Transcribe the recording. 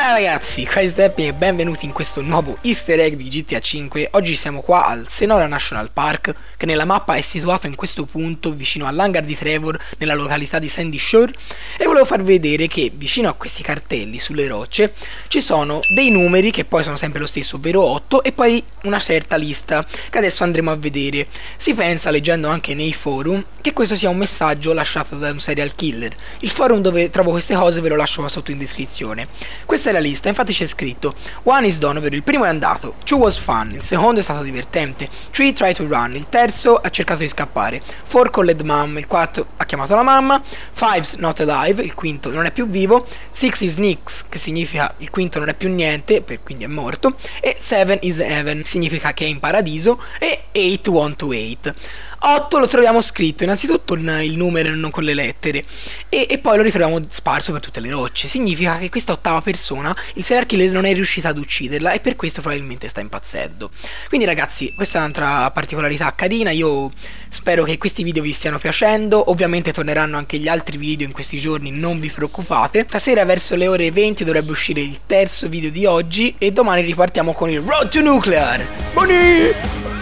Ciao ragazzi, qua è Steppi e benvenuti in questo nuovo easter egg di GTA 5. Oggi siamo qua al Senora National Park, che nella mappa è situato in questo punto vicino all'hangar di Trevor, nella località di Sandy Shore, e volevo farvi vedere che vicino a questi cartelli sulle rocce ci sono dei numeri che poi sono sempre lo stesso, ovvero 8, e poi una certa lista che adesso andremo a vedere. Si pensa, leggendo anche nei forum, che questo sia un messaggio lasciato da un serial killer. Il forum dove trovo queste cose ve lo lascio qua sotto in descrizione. Questa è la lista, infatti c'è scritto: 1 is done, ovvero il primo è andato, 2 was fun, il secondo è stato divertente, 3 try to run, il terzo ha cercato di scappare, 4 called mom, il quarto ha chiamato la mamma, 5's not alive, il quinto non è più vivo, 6 is nix, che significa il quinto non è più niente, quindi è morto, e 7 is heaven, significa che è in paradiso, e 8 want to hate. 8 lo troviamo scritto innanzitutto il numero e non con le lettere, e poi lo ritroviamo sparso per tutte le rocce. Significa che questa ottava persona, il serial killer, non è riuscita ad ucciderla e per questo probabilmente sta impazzendo. Quindi ragazzi, questa è un'altra particolarità carina. Io spero che questi video vi stiano piacendo. Ovviamente torneranno anche gli altri video in questi giorni, non vi preoccupate. Stasera verso le ore 20 dovrebbe uscire il terzo video di oggi e domani ripartiamo con il Road to Nuclear. Buoni!